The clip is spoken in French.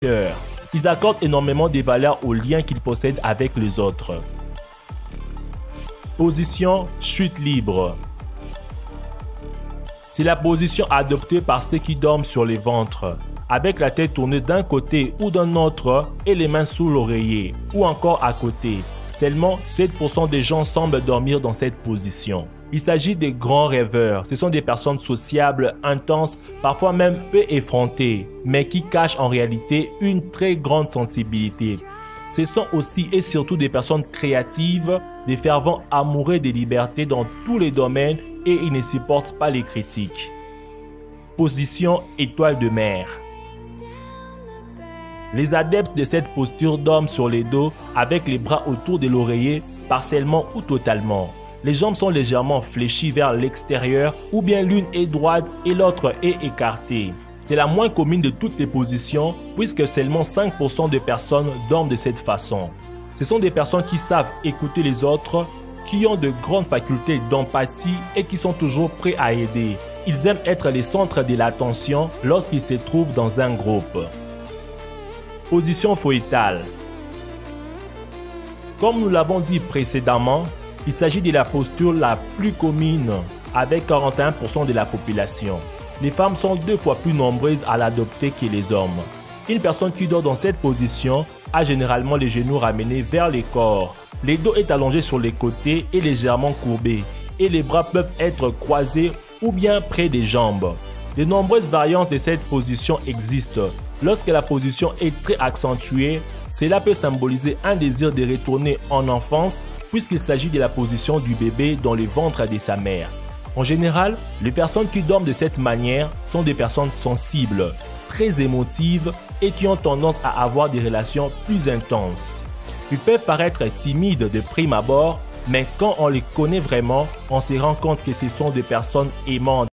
Ils accordent énormément de valeur aux liens qu'ils possèdent avec les autres. Position chute libre. C'est la position adoptée par ceux qui dorment sur les ventres, avec la tête tournée d'un côté ou d'un autre et les mains sous l'oreiller, ou encore à côté. Seulement 7% des gens semblent dormir dans cette position. Il s'agit des grands rêveurs. Ce sont des personnes sociables, intenses, parfois même peu effrontées, mais qui cachent en réalité une très grande sensibilité. Ce sont aussi et surtout des personnes créatives, des fervents amoureux des libertés dans tous les domaines et ils ne supportent pas les critiques. Position étoile de mer. Les adeptes de cette posture dorment sur les dos avec les bras autour de l'oreiller, partiellement ou totalement. Les jambes sont légèrement fléchies vers l'extérieur ou bien l'une est droite et l'autre est écartée. C'est la moins commune de toutes les positions puisque seulement 5% de personnes dorment de cette façon. Ce sont des personnes qui savent écouter les autres, qui ont de grandes facultés d'empathie et qui sont toujours prêts à aider. Ils aiment être les centres de l'attention lorsqu'ils se trouvent dans un groupe. Position fœtale. Comme nous l'avons dit précédemment, il s'agit de la posture la plus commune avec 41% de la population. Les femmes sont 2 fois plus nombreuses à l'adopter que les hommes. Une personne qui dort dans cette position a généralement les genoux ramenés vers le corps. Le dos est allongé sur les côtés et légèrement courbé et les bras peuvent être croisés ou bien près des jambes. De nombreuses variantes de cette position existent. Lorsque la position est très accentuée, cela peut symboliser un désir de retourner en enfance puisqu'il s'agit de la position du bébé dans le ventre de sa mère. En général, les personnes qui dorment de cette manière sont des personnes sensibles, très émotives et qui ont tendance à avoir des relations plus intenses. Ils peuvent paraître timides de prime abord, mais quand on les connaît vraiment, on se rend compte que ce sont des personnes aimantes.